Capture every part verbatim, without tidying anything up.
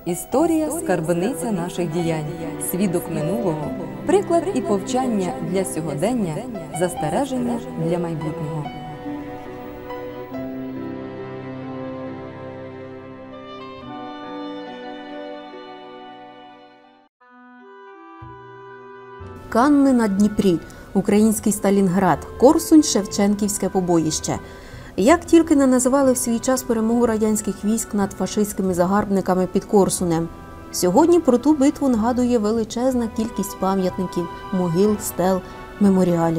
Історія – скарбниця наших діянь, свідок минулого, приклад і повчання для сьогодення, застереження для майбутнього. Канни на Дніпрі, український Сталінград, Корсунь, Шевченківське побоїще. Як тільки не називали в свій час перемогу радянських військ над фашистськими загарбниками під Корсунем. Сьогодні про ту битву нагадує величезна кількість пам'ятників, могил, стел, меморіалів.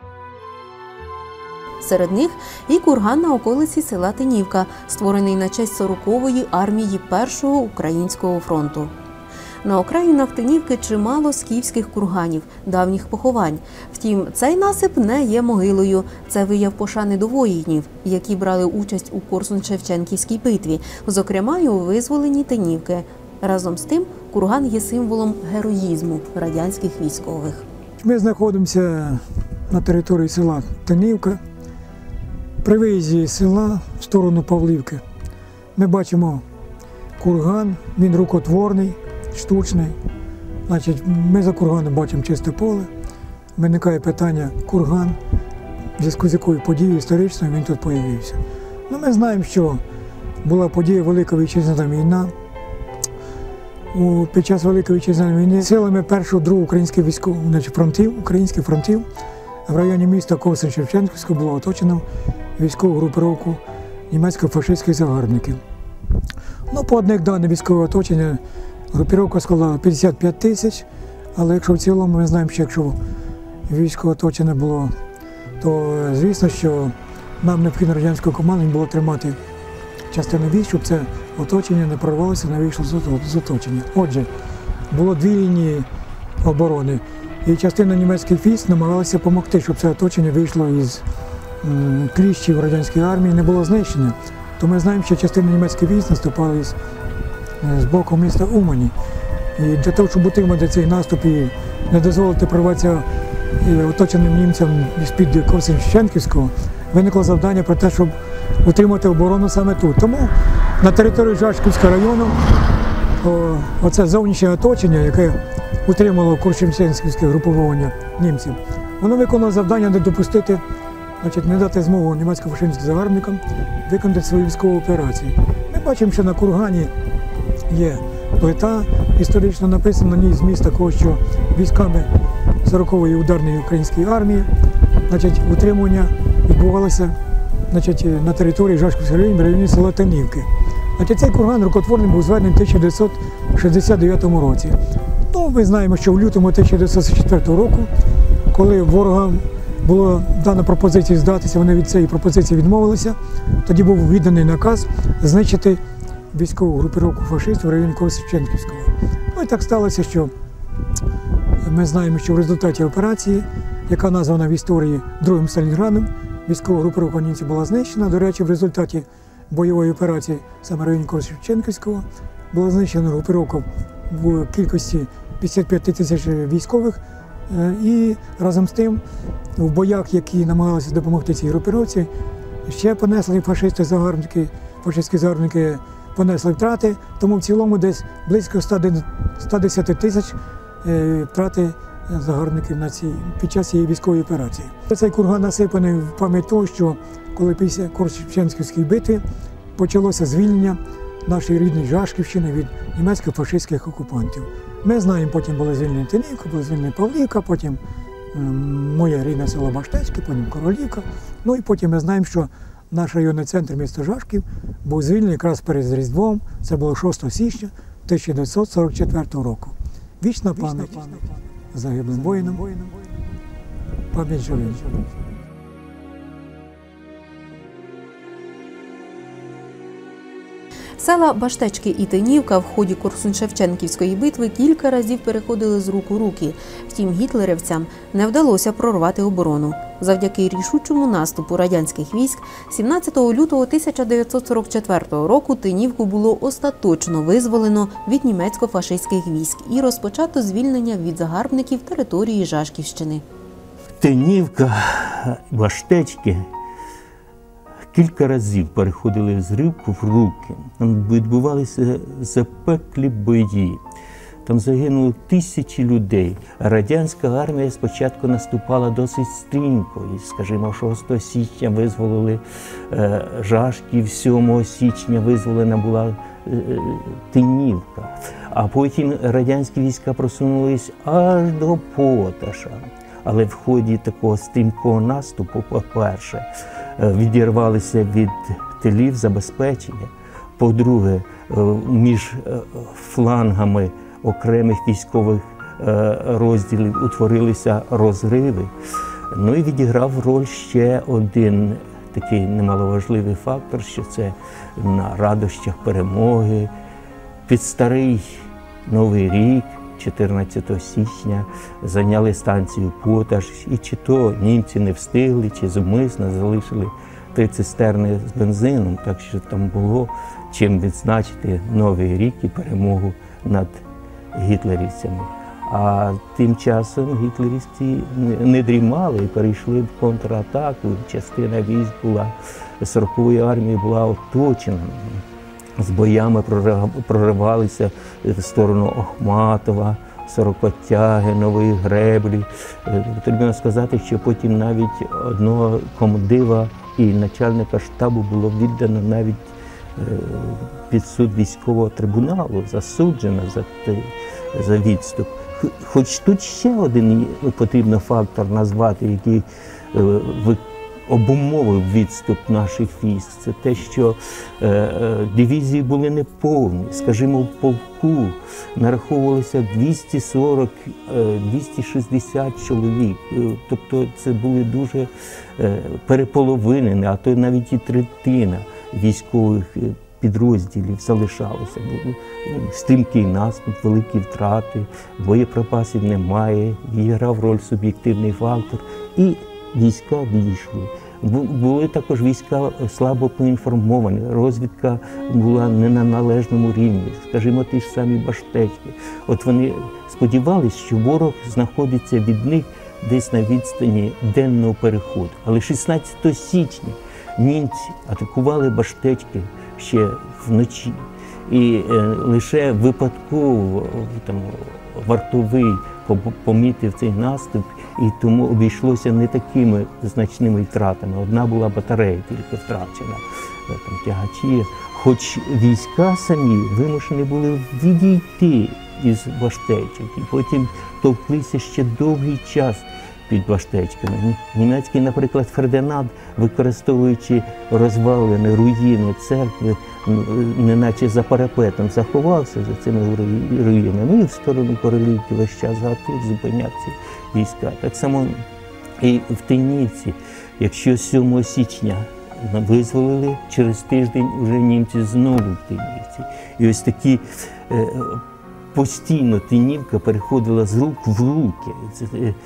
Серед них і курган на околиці села Тинівка, створений на честь сорокової армії Першого українського фронту. На окраїнах Тинівки чимало скіфських курганів, давніх поховань. Втім, цей насип не є могилою. Це вияв пошани до воїнів, які брали участь у Корсунь-Шевченківській битві, зокрема й у визволенні Тинівки. Разом з тим, курган є символом героїзму радянських військових. Ми знаходимося на території села Тинівка. При виїзді з села в сторону Павлівки ми бачимо курган, він рукотворний, штучний. Значить, ми за курганом бачимо чисте поле. Виникає питання курган, в зв'язку з якою подією історичною він тут з'явився. Ну, ми знаємо, що була подія Велика Вітчизняна війна. У, під час Великої Вітчизняної війни силами першого, другого українських військових, значить, фронтів, українських фронтів в районі міста Корсунь-Шевченківського було оточено військову групировку німецько-фашистських загарбників. Ну, по одних даних військового оточення групировка складала п'ятдесят п'ять тисяч, але якщо в цілому ми знаємо, що якщо військове оточення було, то звісно, що нам необхідно радянською командою було тримати частину військ, щоб це оточення не прорвалося, не вийшло з оточення. Отже, було дві лінії оборони, і частина німецьких військ намагалася допомогти, щоб це оточення вийшло із м, кліщів радянської армії, не було знищення. То ми знаємо, що частина німецьких військ наступала із, з боку міста Умані. І для того, щоб утримати цей наступ і не дозволити прорватися оточеним німцям з-під Корсунь-Шевченківського, виникло завдання про те, щоб утримати оборону саме тут. Тому на території Жашківського району о, оце зовнішнє оточення, яке утримало Корсунь-Шевченківське груповання німців, воно виконало завдання не допустити, значить, не дати змогу німецько-фашистським загарбникам виконати свою військову операцію. Ми бачимо, що на кургані є плита, історично написана на ній зміст такого, що військами сорокової ударної української армії, значить, утримування відбувалося, значить, на території Жашківського району, в районі села Тинівки. Значить, цей курган рукотворний був зведений в тисяча дев'ятсот шістдесят дев'ятому році. Ну, ми знаємо, що в лютому тисяча дев'ятсот шістдесят четвертого року, коли ворогам була дана пропозиція здатися, вони від цієї пропозиції відмовилися, тоді був відданий наказ знищити військову групировку фашистів в районі Корсунь-Шевченківського. Ну і так сталося, що ми знаємо, що в результаті операції, яка названа в історії Другим Сталінградом, військова групировка німців була знищена. До речі, в результаті бойової операції саме в районі Корсунь-Шевченківського була знищена групировка в кількості п'ятдесят п'ять тисяч військових. І разом з тим, в боях, які намагалися допомогти цій групировці, ще понесли фашисти-загарбники, фашистські загарбники понесли втрати, тому в цілому десь близько ста десяти тисяч втрати загарбників на цій, під час цієї військової операції. Цей курган насипаний в пам'ять того, що коли після Корсунь-Шевченківської битви почалося звільнення нашої рідної Жашківщини від німецько-фашистських окупантів. Ми знаємо, потім були звільнені Тинівка, була звільнена Павлівка, потім м, моє рідне село Баштецьке, потім Королівка. Ну і потім ми знаємо, що наш районний центр міста Жашків був звільнений якраз перед Різдвом, це було шостого січня тисяча дев'ятсот сорок четвертого року. Вічна пам'ять загиблим воїнам, пам'ять живим. Села Баштечки і Тинівка в ході Корсунь-Шевченківської битви кілька разів переходили з рук у руки. Втім, гітлерівцям не вдалося прорвати оборону. Завдяки рішучому наступу радянських військ сімнадцятого лютого тисяча дев'ятсот сорок четвертого року Тинівку було остаточно визволено від німецько-фашистських військ і розпочато звільнення від загарбників території Жашківщини. Тинівка, Баштечки, кілька разів переходили з рук в руки. Там відбувалися запеклі бої. Там загинуло тисячі людей. Радянська армія спочатку наступала досить стрімко. І, скажімо, шостого січня визволили е, Жашків, сьомого січня визволена була е, Тинівка. А потім радянські війська просунулись аж до Поташа. Але в ході такого стрімкого наступу, по-перше, відірвалися від тилів забезпечення. По-друге, між флангами окремих військових розділів утворилися розриви. Ну і відіграв роль ще один такий немаловажливий фактор, що це на радощах перемоги, під старий Новий рік, чотирнадцятого січня, зайняли станцію Поташ, і чи то німці не встигли, чи зумисно залишили три цистерни з бензином, так що там було чим відзначити Новий рік і перемогу над гітлерівцями. А тим часом гітлерівці не дрімали і перейшли в контратаку. Частина військ була, сорокової армії була оточена. З боями проривалися в сторону Охматова, Сорокотяги, Нової Греблі. Потрібно сказати, що потім навіть одного комдива і начальника штабу було віддано навіть під суд військового трибуналу, засуджено за, за відступ. Хоч тут ще один потрібно фактор назвати, який обумовив відступ наших військ. Це те, що е, е, дивізії були неповні. Скажімо, в полку нараховувалося двісті сорок - двісті шістдесят чоловік. Тобто це були дуже е, переполовинені, а то навіть і третина військових підрозділів залишалося. Стрімкий наступ, великі втрати, боєприпасів немає, грав роль суб'єктивний фактор. І війська відійшли. Були також війська слабо поінформовані, розвідка була не на належному рівні, скажімо, ті ж самі Баштечки. От вони сподівалися, що ворог знаходиться від них десь на відстані денного переходу. Але шістнадцятого січня німці атакували Баштечки ще вночі. І е, лише випадково там, вартовий помітив цей наступ, і тому обійшлося не такими значними втратами. Одна була батарея тільки втрачена, там тягачі. Хоч війська самі вимушені були відійти із Баштечок, і потім товклися ще довгий час під Баштечками. Німецький, наприклад, Фердинанд, використовуючи розвалини, руїни церкви, неначе за парапетом заховався за цими руїнами, і в сторону Королівки весь час гатив, зупиняв ці війська. Так само і в Тинівці, якщо сьомого січня визволили, через тиждень вже німці знову в Тинівці. І ось такі е, постійно Тинівка переходила з рук в руки. Це, е,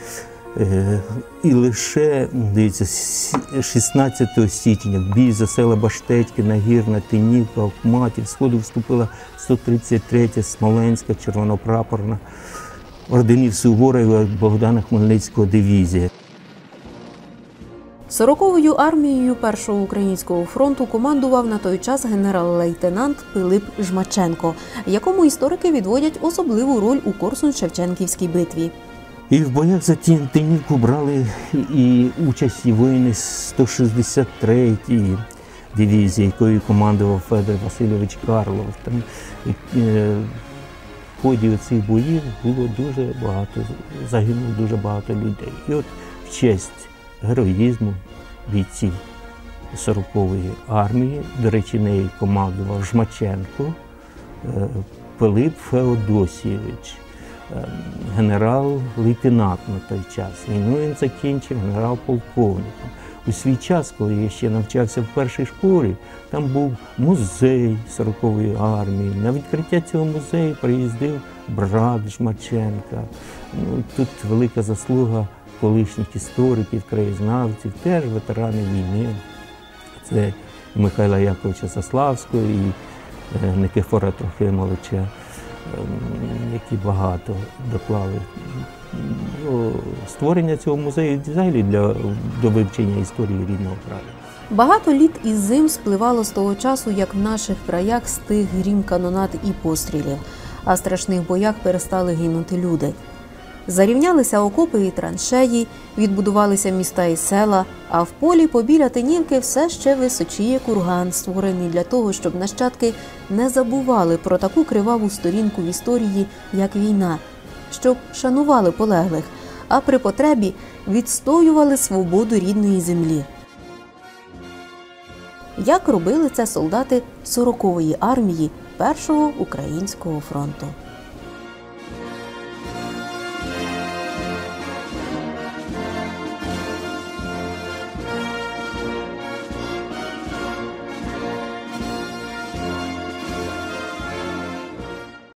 І лише, дивіться, шістнадцятого січня в бій за села Баштечки, Нагірна, Тинівка, Охматів, сходу вступила сто тридцять третя Смоленська червонопрапорна орденів Суворова Богдана Хмельницького дивізія. Сороковою армією Першого українського фронту командував на той час генерал-лейтенант Пилип Жмаченко, якому історики відводять особливу роль у Корсунь-Шевченківській битві. І в боях за Тинівку брали і участь і воїни сто шістдесят третьої дивізії, якою командував Федор Васильович Карлов. Там е, в ході цих боїв було дуже багато, загинуло дуже багато людей. І от в честь героїзму бійців сорокової армії, до речі, нею командував Жмаченко е, Пилип Феодосійович, генерал-лейтенант на той час. Війну він закінчив генерал-полковником. У свій час, коли я ще навчався в першій школі, там був музей сорокової армії. На відкриття цього музею приїздив брат Жмаченка. Ну, тут велика заслуга колишніх істориків, краєзнавців, теж ветерани війни. Це Михайла Яковича Заславського і Никифора Трохимовича, які багато доклали до створення цього музею, взагалі для до вивчення історії рідного краю. Багато літ і зим спливало з того часу, як в наших краях стих грім канонад і пострілів, а в страшних боях перестали гинути люди. Зарівнялися окопи і траншеї, відбудувалися міста і села, а в полі побіля Тинівки все ще височіє курган, створений для того, щоб нащадки не забували про таку криваву сторінку в історії, як війна, щоб шанували полеглих, а при потребі відстоювали свободу рідної землі. Як робили це солдати сорокової армії Першого українського фронту.